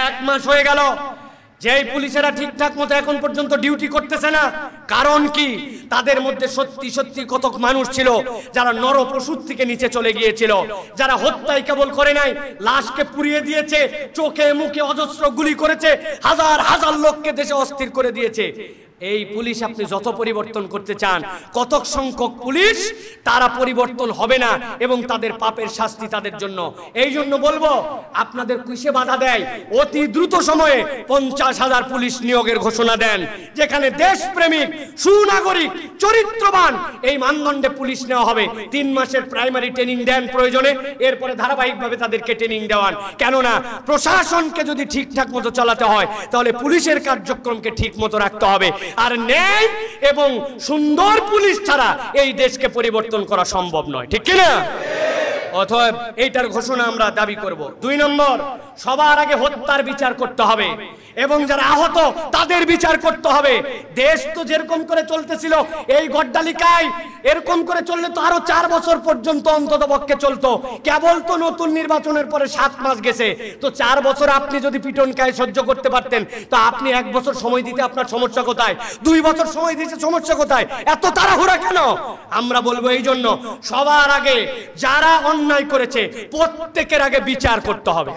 1 মাস হয়ে গেল যেই পুলিশেরা ঠিকঠাক মতো এখন পর্যন্ত ডিউটি করতেছে না। কারণ কি? তাদের মধ্যে সত্যি সত্যি কত মানুষ ছিল যারা নরপশুর থেকে নিচে চলে গিয়েছিল, যারা হত্যাই কেবল করে নাই, লাশকে পুড়িয়ে দিয়েছে, চোখে মুখে অজস্র গুলি করেছে, হাজার হাজার লোককে দেশে অস্থির করে দিয়েছে। এই পুলিশ আপনি যত পরিবর্তন করতে চান, কতক সংখ্যক পুলিশ তারা পরিবর্তন হবে না এবং তাদের পাপের শাস্তি তাদের জন্য। এই জন্য বলবো, আপনাদের কিসে বাধা দেয়? অতি দ্রুত সময়ে 50,000 পুলিশ নিয়োগের ঘোষণা দেন, যেখানে দেশপ্রেমিক, সুনাগরিক, চরিত্রবান এই মানদণ্ডে পুলিশ নেওয়া হবে। 3 মাসের প্রাইমারি ট্রেনিং দেন প্রয়োজনে, এরপরে ধারাবাহিকভাবে তাদেরকে ট্রেনিং দেওয়ান। কেননা প্রশাসনকে যদি ঠিকঠাক মতো চালাতে হয়, তাহলে পুলিশের কার্যক্রমকে ঠিক মতো রাখতে হবে। আর ন্যায় এবং সুন্দর পুলিশ ছাড়া এই দেশকে পরিবর্তন করা সম্ভব নয়, ঠিক কি না? অতএব এইটার ঘোষণা আমরা দাবি করব। 2 নম্বর, সবার আগে হত্যার বিচার করতে হবে এবং যারা আহত তাদের বিচার করতে হবে। দেশ তো যেরকম করে চলতেছিল এই গড্ডালিকায়, এরকম করে চললে তো আরো 4 বছর পর্যন্ত অন্তত পক্ষে চলতো। কেবল তো নতুন নির্বাচনের পরে 7 মাস গেছে, তো 4 বছর আপনি যদি পিটন খায় সহ্য করতে পারতেন, তো আপনি 1 বছর সময় দিতে আপনার সমস্যা কোথায়? 2 বছর সময় দিতে সমস্যা কোথায়? এত তাড়াহুড়া কেন? আমরা বলবো এই জন্য সবার আগে যারা অন্যায় করেছে প্রত্যেকের আগে বিচার করতে হবে।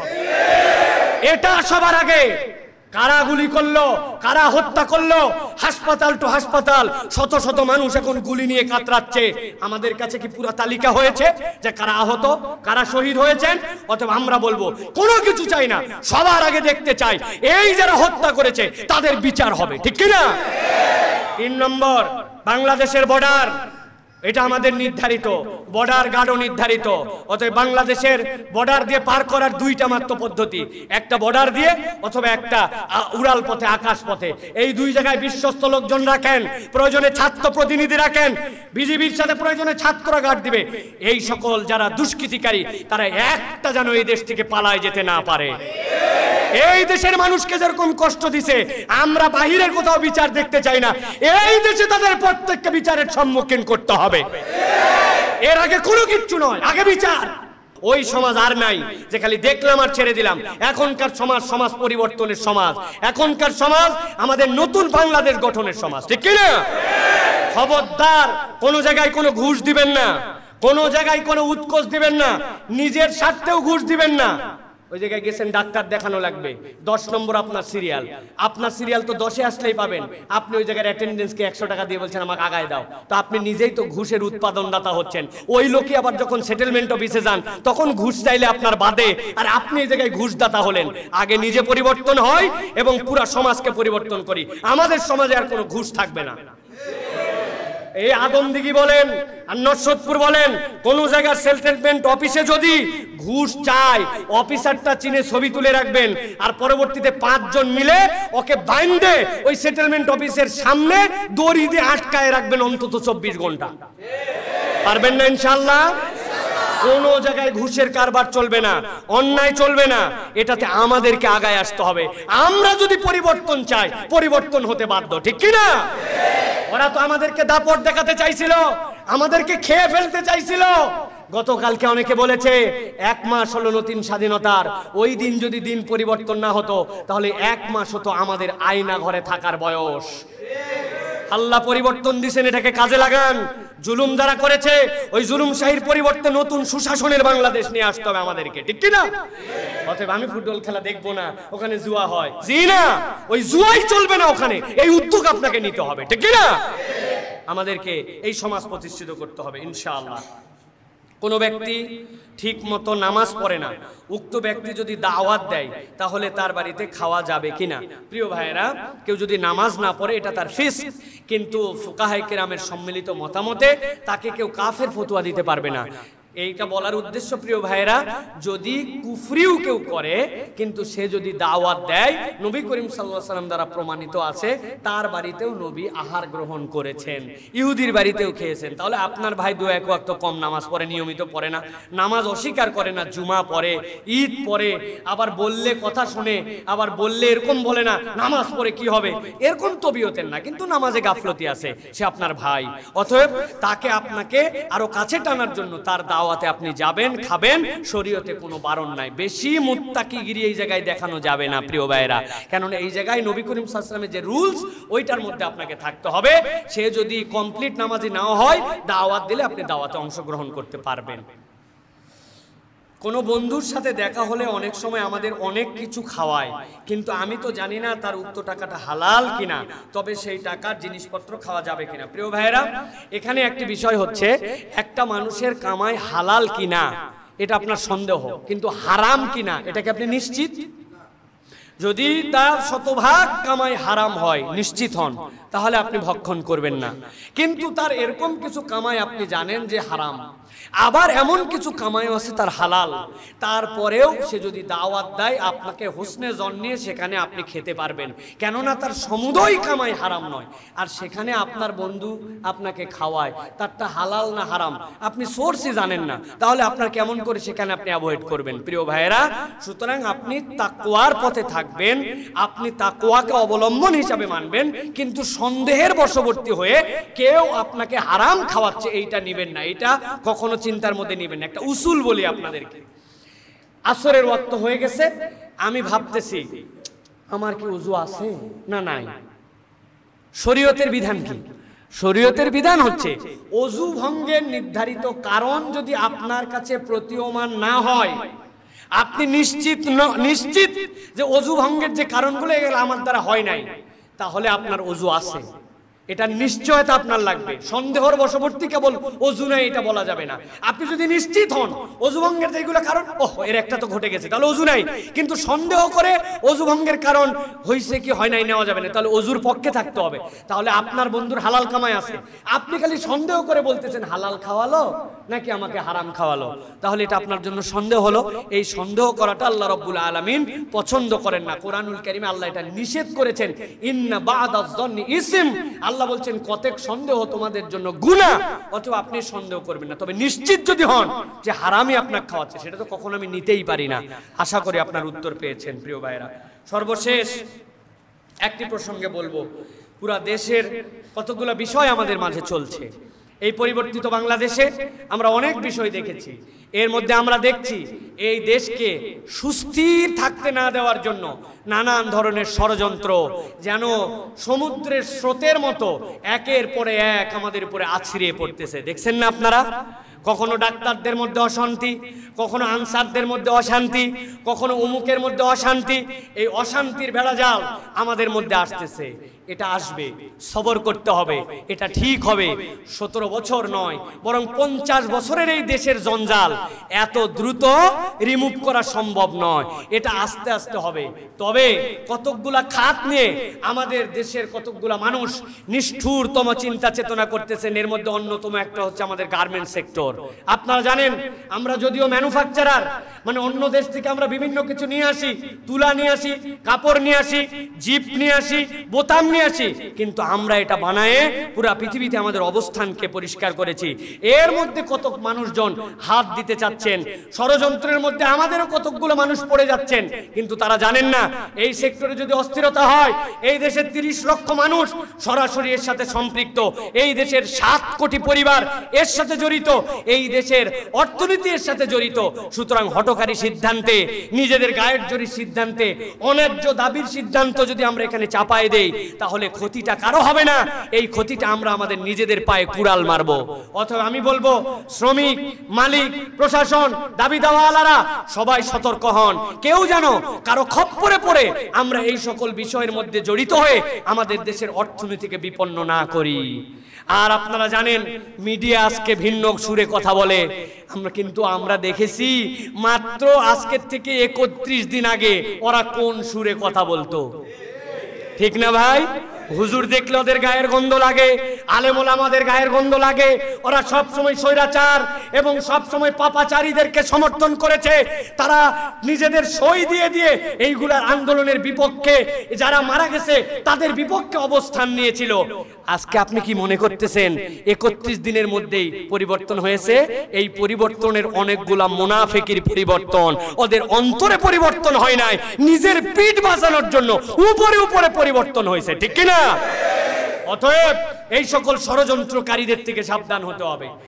এটা সবার আগে। কারা গুলি করলো, কারা হত্যা করলো, হাসপাতাল টু হাসপাতাল শত শত মানুষ এখন গুলি নিয়ে কাতরাচ্ছে। আমাদের কাছে কি পুরো তালিকা হয়েছে যে কারা আহত, কারা শহীদ হয়েছেন? অথবা আমরা বলবো কোনো কিছু চাই না, সবার আগে দেখতে চাই এই যারা হত্যা করেছে তাদের বিচার হবে, ঠিক কি না? 3 নম্বর, বাংলাদেশের বর্ডার, এটা আমাদের নির্ধারিত, বর্ডার গার্ডও নির্ধারিত। অতএব বাংলাদেশের বর্ডার দিয়ে পার করার 2টা মাত্র পদ্ধতি, একটা বর্ডার দিয়ে অথবা একটা উড়াল পথে, আকাশ পথে। এই 2 জায়গায় বিশ্বস্ত লোকজন রাখেন, প্রয়োজনে ছাত্র প্রতিনিধি রাখেন, বিজিবির সাথে প্রয়োজনে ছাত্ররা গার্ড দিবে। এই সকল যারা দুষ্কৃতিকারী তারা একটা যেন এই দেশ থেকে পালায় যেতে না পারে। এই দেশের মানুষকে যেরকম কষ্ট দিছে, আমরা বাহিরের কোথাও বিচার দেখতে চাই না, এই দেশে তাদের প্রত্যেককে বিচারের সম্মুখীন করতে হবে। এর আগে কোনো কিচ্ছু নয়, আগে বিচার। ওই সমাজ আর নাই যে খালি দেখলাম আর ছেড়ে দিলাম। এখনকার সমাজ সমাজ পরিবর্তনের সমাজ, এখনকার সমাজ আমাদের নতুন বাংলাদেশ গঠনের সমাজ, ঠিক কি না? খবরদার কোনো জায়গায় কোনো ঘুষ দিবেন না, কোনো জায়গায় কোনো উৎকোচ দিবেন না, নিজের স্বার্থেও ঘুষ দিবেন না। ওই জায়গায় গেছেন ডাক্তার দেখানো লাগবে, 10 নম্বর আপনার সিরিয়াল, আপনার সিরিয়াল তো 10-এ আসলেই পাবেন, আপনি ওই জায়গার অ্যাটেন্ডেন্সকে 100 টাকা দিয়ে বলছেন আমাকে আগায় দাও, তো আপনি নিজেই তো ঘুষের উৎপাদনদাতা হচ্ছেন। ওই লোকে আবার যখন সেটেলমেন্ট অফিসে যান তখন ঘুষ চাইলে আপনার বাদে, আর আপনি এই জায়গায় ঘুষদাতা হলেন। আগে নিজে পরিবর্তন হয় এবং পুরা সমাজকে পরিবর্তন করি, আমাদের সমাজে আর কোনো ঘুষ থাকবে না। এই আদমদিঘি বলেন আর নরসদপুর বলেন, কোন জায়গার সেটেলমেন্ট অফিসে যদি ঘুষ চায়, অফিসারটা চিনে ছবি তুলে রাখবেন, আর পরবর্তীতে 5 জন মিলে ওকে বাইন্ধে ওই সেটেলমেন্ট অফিসের সামনে দড়ি দিয়ে আটকায় রাখবেন অন্তত 24 ঘন্টা। পারবেন না ইনশাআল্লাহ? কোন জায়গায় ঘুষের কারবার চলবে না, অন্যায় চলবে না, এটাতে আমাদেরকে আগায় আসতে হবে। আমরা যদি পরিবর্তন চাই, পরিবর্তন হতে বাধ্য, ঠিক কি না? ওরা তো আমাদেরকে দাপট দেখাতে চাইছিল, আমাদেরকে খেয়ে ফেলতে চাইছিল। গতকালকে অনেকে বলেছে 1 মাস হলো নতুন স্বাধীনতার, ওই দিন যদি দিন পরিবর্তন না হতো তাহলে 1 মাস হতো আমাদের আয়না ঘরে থাকার বয়স। আল্লাহ পরিবর্তন দিয়েছেন, এটাকে কাজে লাগান। জুলুম যারা করেছে ওই জুলুম শাহীর পরিবর্তে নতুন সুশাসনের বাংলাদেশ নিয়ে আসতে হবে আমাদেরকে, ঠিক কি না? অতএব আমি ফুটবল খেলা দেখবো না, ওখানে জুয়া হয়, জি না, ওই জুয়াই চলবে না ওখানে, এই উদ্যোগ আপনাকে নিতে হবে, ঠিক কি না? আমাদেরকে এই সমাজ প্রতিষ্ঠিত করতে হবে ইনশাআল্লাহ। কোনো ব্যক্তি ঠিক মতো নামাজ পড়ে না, উক্ত ব্যক্তি যদি দাওয়াত দেয় তাহলে তার বাড়িতে খাওয়া যাবে কিনা? প্রিয় ভাইয়েরা, কেউ যদি নামাজ না পড়ে এটা তার ফিস্ক, কিন্তু ফুকাহায়ে কেরামের সম্মিলিত মতামতে তাকে কেউ কাফের ফতোয়া দিতে পারবে না। এইটা বলার উদ্দেশ্য প্রিয় ভাইয়েরা, যদি কুফরিও কেউ করে কিন্তু সে যদি দাওয়াত দেয়, নবী করিম সাল্লাল্লাহু আলাইহি ওয়াসাল্লাম দ্বারা প্রমাণিত আছে তার বাড়িতেও নবী আহার গ্রহণ করেছেন, ইহুদির বাড়িতেও খেয়েছেন, তাহলে আপনার ভাই 2-1 ওয়াক্ত কম নামাজ পড়ে, নিয়মিত পড়ে না, নামাজ অস্বীকার করে না, জুমা পড়ে, ঈদ পড়ে, আবার বললে কথা শুনে, আবার বললে এরকম বলে না নামাজ পড়ে কি হবে, এরকম তবিয়তের না, কিন্তু নামাজে গাফলতি আছে, সে আপনার ভাই। অতএব তাকে আপনাকে আরো কাছে টানার জন্য তার দাওয়াতে আপনি যাবেন, খাবেন, শরীয়তে কোনো বারণ নাই। বেশি মুত্তাকিগিরি এই জায়গায় দেখানো যাবে না প্রিয় ভাইরা, কেননা এই জায়গায় নবী করিম সাল্লাল্লাহু আলাইহি ওয়াসাল্লামের যে রুলস ওইটার মধ্যে আপনাকে থাকতে হবে। সে যদি কমপ্লিট নামাজি নাও হয়, দাওয়াত দিলে আপনি দাওয়াতে অংশগ্রহণ করতে পারবেন। কোনো বন্ধুর সাথে দেখা হলে অনেক সময় আমাদের অনেক কিছু খাওয়ায়, কিন্তু আমি তো জানি না তার উক্ত টাকাটা হালাল কিনা, তবে সেই টাকার জিনিসপত্র খাওয়া যাবে কিনা। প্রিয় ভাইরা, এখানে একটি বিষয় হচ্ছে, একটা মানুষের কামাই হালাল কিনা এটা আপনার সন্দেহ, কিন্তু হারাম কিনা এটা কি আপনি নিশ্চিত? যদি তার শতভাগ কামাই হারাম হয়, নিশ্চিত হন, তাহলে আপনি ভক্ষণ করবেন না। কিন্তু তার এরকম কিছু কামাই আপনি জানেন যে হারাম, আবার এমন কিছু কামাই আছে তার হালাল, তারপরেও সে যদি দাওয়াত দেয়, আপনাকে হোসনে জন নিয়ে সেখানে আপনি খেতে পারবেন, কেননা তার সমুদয় কামাই হারাম নয়। আর সেখানে আপনার বন্ধু আপনাকে খাওয়ায়, তারটা হালাল না হারাম আপনি সোর্সই জানেন না, তাহলে আপনার কেমন করে সেখানে আপনি অ্যাভয়েড করবেন? প্রিয় ভাইয়েরা, সুতরাং আপনি তাকওয়ার পথে থাকবেন, আপনি তাকওয়াকে অবলম্বন হিসাবে মানবেন, কিন্তু সন্দেহের বশবর্তী হয়ে কেউ আপনাকে হারাম খাওয়াচ্ছে এইটা নেবেন না, এটা কখনো চিন্তার মধ্যে নেবেন না। একটা উসুল বলি আপনাদেরকে, আসরের ওয়াক্ত হয়ে গেছে, আমি ভাবতেছি আমার কি ওযু আছে না নাই, শরীয়তের বিধান কি? শরীয়তের বিধান হচ্ছে ওযু ভঙ্গের নির্ধারিত কারণ যদি আপনার কাছে প্রতীয়মান না হয়, আপনি নিশ্চিত যে ওযু ভঙ্গের যে কারণগুলো এগুলো আমার দ্বারা হয় নাই, তাহলে আপনার ওযু আছে, এটা নিশ্চয়তা আপনার লাগবে। সন্দেহের বশবর্তী কেবল ওযু নাই এটা বলা যাবে না। আপনি যদি নিশ্চিত হন ওযু ভঙ্গের যেগুলো কারণ, এর একটা তো ঘটে গেছে, তাহলে ওযু নাই, কিন্তু সন্দেহ করে ওযু ভঙ্গের কারণ হইছে কি হয় নাই নেওয়া যাবে না, তাহলে ওযুর পক্ষে থাকতে হবে। তাহলে আপনার বন্ধুর হালাল কামাই আছে, আপনি খালি সন্দেহ করে বলতেছেন হালাল খাওয়ালো নাকি আমাকে হারাম খাওয়ালো, তাহলে এটা আপনার জন্য সন্দেহ হলো। এই সন্দেহ করাটা আল্লাহ রাব্বুল আলামিন পছন্দ করেন না। কোরআনুল কারীমে আল্লাহ এটা নিষেধ করেছেন, ইন্না বা'দাজ যন্নি ইসম, আল্লাহ বলছেন কতক সন্দেহ তোমাদের জন্য গুনাহ, অথবা আপনি সন্দেহ করবেন না, তবে নিশ্চিত যদি হন যে হারামই আপনাকে খাওয়াচ্ছে, সেটা তো কখনো আমি নিতেই পারি না। আশা করি আপনার উত্তর পেয়েছেন প্রিয় ভাইরা। সর্বশেষ একটি প্রসঙ্গে বলবো, পুরা দেশের কতগুলো বিষয় আমাদের মাঝে চলছে। এই পরিবর্তিত বাংলাদেশে আমরা অনেক বিষয় দেখেছি, এর মধ্যে আমরা দেখছি এই দেশকে সুস্থির থাকতে না দেওয়ার জন্য নানান ধরনের ষড়যন্ত্র যেন সমুদ্রের স্রোতের মতো একের পরে এক আমাদের উপরে আছড়িয়ে পড়তেছে। দেখছেন না আপনারা? কখনো ডাক্তারদের মধ্যে অশান্তি, কখনো আনসারদের মধ্যে অশান্তি, কখনো অমুকের মধ্যে অশান্তি, এই অশান্তির বেড়াজাল আমাদের মধ্যে আসতেছে। এটা আসবে, সবর করতে হবে, এটা ঠিক হবে। 17 বছর নয়, বরং 50 বছরের এই দেশের জঞ্জাল এত দ্রুত রিমুভ করা সম্ভব নয়, এটা আস্তে আস্তে হবে। তবে কতকগুলা খাত নিয়ে আমাদের দেশের কতকগুলা মানুষ নিষ্ঠুরতম চিন্তা চেতনা করতেছেন, এর মধ্যে অন্যতম একটা হচ্ছে আমাদের গার্মেন্টস সেক্টর। আপনারা জানেন, আমরা যদিও ম্যানুফ্যাকচারার, মানে অন্য দেশ থেকে আমরা বিভিন্ন কিছু নিয়ে আসি, তুলা নিয়ে আসি, কাপড় নিয়ে আসি, জিপ নিয়ে আসি, বোতাম নিয়ে আসি, কিন্তু আমরা এটা বানায়ে পুরা পৃথিবীতে আমাদের অবস্থানকে পরিষ্কার করেছি। এর মধ্যে কতক মানুষজন হাত দিতে চাচ্ছেন, ষড়যন্ত্রের মধ্যে আমাদেরও কতকগুলো মানুষ পড়ে যাচ্ছেন, কিন্তু তারা জানেন না এই সেক্টরে যদি অস্থিরতা হয়, এই দেশের 30 লক্ষ মানুষ সরাসরি এর সাথে সম্পৃক্ত, এই দেশের 7 কোটি পরিবার এর সাথে জড়িত, এই দেশের অর্থনীতি এর সাথে জড়িত। সুতরাং হঠকারী সিদ্ধান্তে, নিজেদের গায়ের জোরের সিদ্ধান্তে, অন্যায্য দাবির সিদ্ধান্ত যদি আমরা এখানে চাপায় দেই, তাহলে ক্ষতিটা কারো হবে না, এই ক্ষতিটা আমরা আমাদের নিজেদের পায়ে কুড়াল মারবো। অথবা আমি বলবো, শ্রমিক, মালিক, প্রশাসন, দাবি দাওয়ালারা সবাই সতর্ক হন, কেউ যেন কারো খপ্পরে পড়ে আমরা এই সকল বিষয়ের মধ্যে জড়িত হয়ে আমাদের দেশের অর্থনীতিকে বিপন্ন না করি। আর আপনারা জানেন, মিডিয়া আজকে ভিন্ন সুরে কথা বলে, কিন্তু আমরা দেখেছি মাত্র আজকের থেকে 31 দিন আগে ওরা কোন সুরে কথা বলতো, ঠিক না ভাই? হুজুর দেখলে ওদের গায়ের গন্ধ লাগে, আলেম ওলামাদের গায়ের গন্ধ লাগে। ওরা সব সময় স্বৈরাচার এবং সব সময় পাপাচারীদেরকে সমর্থন করেছে। তারা নিজেদের সই দিয়ে দিয়ে এইগুলার আন্দোলনের বিপক্ষে, যারা মারা গেছে তাদের বিপক্ষে অবস্থান নিয়েছিল। আজকে আপনি কি মনে করতেছেন 31 দিনের মধ্যেই পরিবর্তন হয়েছে? এই পরিবর্তনের অনেকগুলা মুনাফিকির পরিবর্তন, ওদের অন্তরে পরিবর্তন হয় নাই, নিজের পিঠ বাঁচানোর জন্য উপরে উপরে পরিবর্তন হয়েছে, ঠিক কিনা? অতএব এই সকল ষড়যন্ত্রকারীদের থেকে সাবধান হতে হবে।